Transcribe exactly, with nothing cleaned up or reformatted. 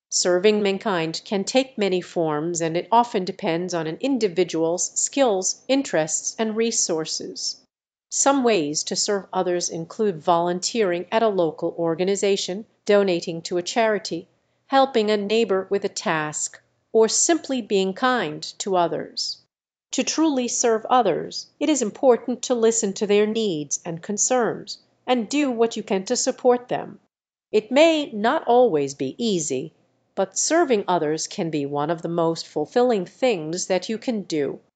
Serving mankind can take many forms, and it often depends on an individual's skills, interests, and resources. Some ways to serve others include volunteering at a local organization, donating to a charity, helping a neighbor with a task, or simply being kind to others. To truly serve others, it is important to listen to their needs and concerns and do what you can to support them. It may not always be easy, but serving others can be one of the most fulfilling things that you can do.